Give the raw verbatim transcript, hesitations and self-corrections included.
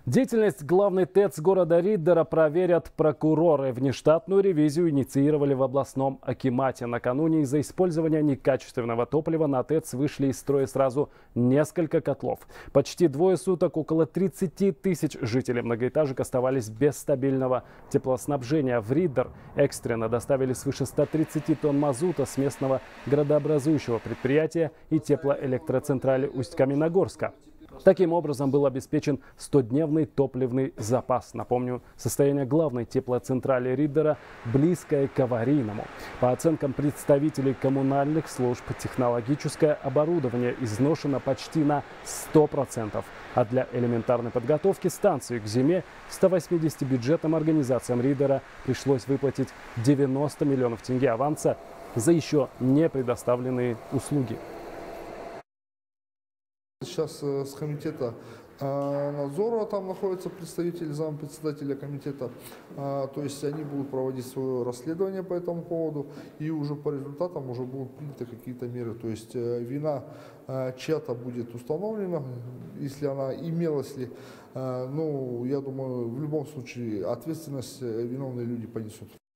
Деятельность главной ТЭЦ города Риддера проверят прокуроры. Внештатную ревизию инициировали в областном акимате. Накануне из-за использования некачественного топлива на ТЭЦ вышли из строя сразу несколько котлов. Почти двое суток около тридцати тысяч жителей многоэтажек оставались без стабильного теплоснабжения. В Риддер экстренно доставили свыше ста тридцати тонн мазута с местного градообразующего предприятия и теплоэлектроцентрали Усть-Каменогорска. Таким образом был обеспечен стодневный топливный запас. Напомню, состояние главной теплоцентрали Риддера близкое к аварийному. По оценкам представителей коммунальных служб, технологическое оборудование изношено почти на сто процентов. А для элементарной подготовки станции к зиме ста восьмидесяти бюджетным организациям Риддера пришлось выплатить девяносто миллионов тенге аванса за еще не предоставленные услуги. Сейчас с комитета надзора там находится представитель зампредседателя комитета, то есть они будут проводить свое расследование по этому поводу, и уже по результатам уже будут приняты какие-то меры, то есть вина чья-то будет установлена, если она имелась ли, ну, я думаю, в любом случае ответственность виновные люди понесут.